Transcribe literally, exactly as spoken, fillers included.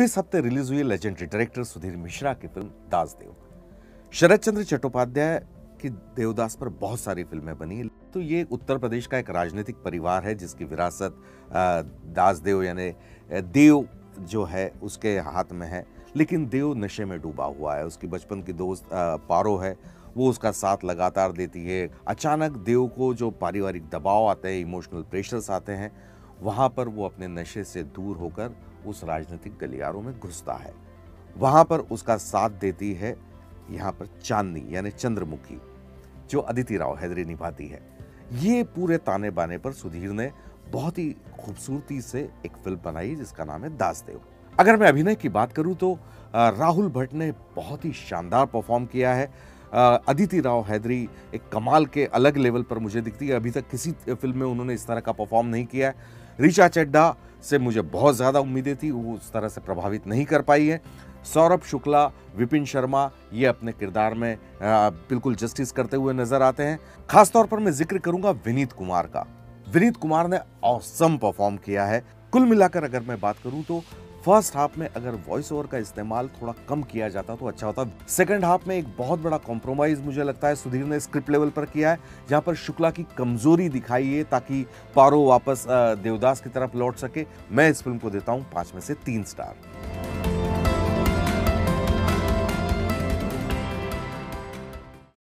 इस हफ्ते रिलीज हुई लेजेंडरी डायरेक्टर सुधीर मिश्रा की फिल्म दास देव। शरतचंद्र चट्टोपाध्याय की देवदास पर बहुत सारी फिल्में बनी। तो ये उत्तर प्रदेश का एक राजनीतिक परिवार है जिसकी विरासत दास देव यानी देव जो है उसके हाथ में है, लेकिन देव नशे में डूबा हुआ है। उसकी बचपन की दोस्त पारो है, वो उसका साथ लगातार देती है। अचानक देव को जो पारिवारिक दबाव आते हैं, इमोशनल प्रेशर्स आते हैं, वहां पर वो अपने नशे से दूर होकर उस राजनीतिक गलियारों में घुसता है। वहां पर उसका साथ देती है यहाँ पर चांदनी यानी चंद्रमुखी, जो अदिति राव हैदरी निभाती है। ये पूरे ताने बाने पर सुधीर ने बहुत ही खूबसूरती से एक फिल्म बनाई जिसका नाम है दास देव। अगर मैं अभिनय की बात करूं तो राहुल भट्ट ने बहुत ही शानदार परफॉर्म किया है। अदिति राव हैदरी एक कमाल के अलग लेवल पर मुझे दिखती है। अभी तक किसी फिल्म में उन्होंने इस तरह का परफॉर्म नहीं किया है। ऋचा चड्ढा से मुझे बहुत ज्यादा उम्मीदें थी, वो उस तरह से प्रभावित नहीं कर पाई है। सौरभ शुक्ला, विपिन शर्मा ये अपने किरदार में आ, बिल्कुल जस्टिस करते हुए नजर आते हैं। खासतौर पर मैं जिक्र करूंगा विनीत कुमार का। विनीत कुमार ने ऑसम परफॉर्म किया है। कुल मिलाकर अगर मैं बात करूं तो फर्स्ट हाफ में अगर वॉइस ओवर का इस्तेमाल थोड़ा कम किया जाता तो अच्छा होता। सेकंड हाफ में एक बहुत बड़ा कॉम्प्रोमाइज मुझे लगता है सुधीर ने स्क्रिप्ट लेवल पर किया है, जहां पर शुक्ला की कमजोरी दिखाई है ताकि पारो वापस देवदास की तरफ लौट सके। मैं इस फिल्म को देता हूं पांच में से तीन स्टार।